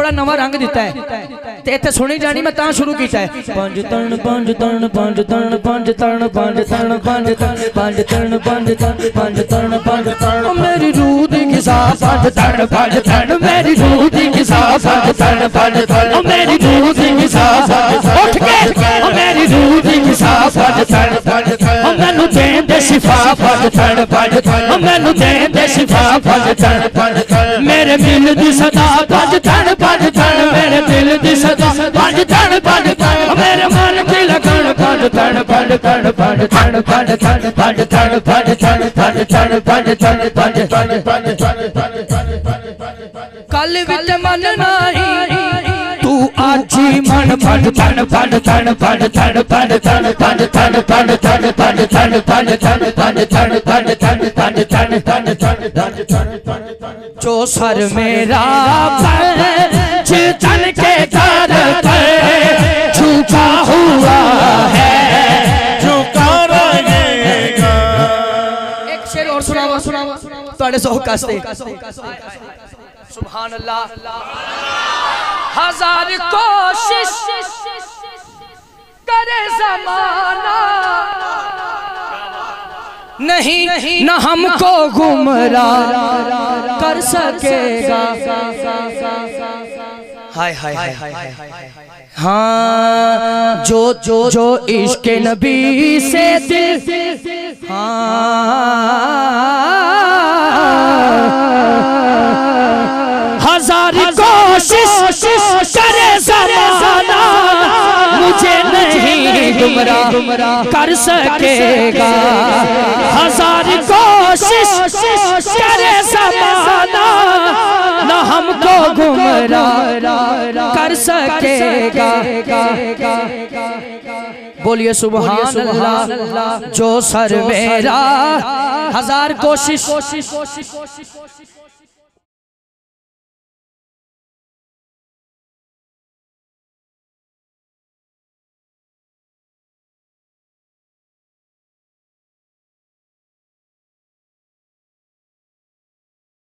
थोड़ा नवा रंग दिता है ते इत्थे सुनी जानी मैं तां शुरू कीता है पंज तन पंज तन पंज तन पंज तन पंज तन पंज तन पंज तन पंज तन पंज तन पंज तन मेरी रूह दी किसा पंज तन मेरी रूह दी किसा पंज तन मेरी रूह दी किसा उठ के मेरी रूह दी किसा पंज तन मैनू दें दे शिफा पंज तन मैनू दें दे शिफा पंज तन मेरे दिल दी सदा पंज तन मेरे दिल दी सदा पंज तन मेरे मन की लगन पंज तन पंज तन पंज तन पंज तन पंज तन पंज तन पंज तन पंज तन पंज कल विच मन नाही तू आजी मन पंज तन पंज तन पंज तन पंज तन पंज तन पंज तन पंज तन पंज तन पंज तन पंज तन पंज तन पंज तन जो सर मेरा पंज तन के दर पर झुका हुआ है झुका रहेगा। एक शेर और सुनावा तुहाडे ज़ौक़ वास्ते सुभान अल्लाह। हजार कोशिश करे ज़माना नहीं न हमको गुमराह कर सकेगा। हाय हाय हाय हाँ जो जो जो इश्क नबी से दिल हजार कोशिश करे ज़माना मुझे नहीं गुमराह कर सकेगा। हजार कोशिश करे ज़माना न हमको गुमराह कर सकेगा। बोलिए सुभान अल्लाह। जो सर मेरा हजार कोशिश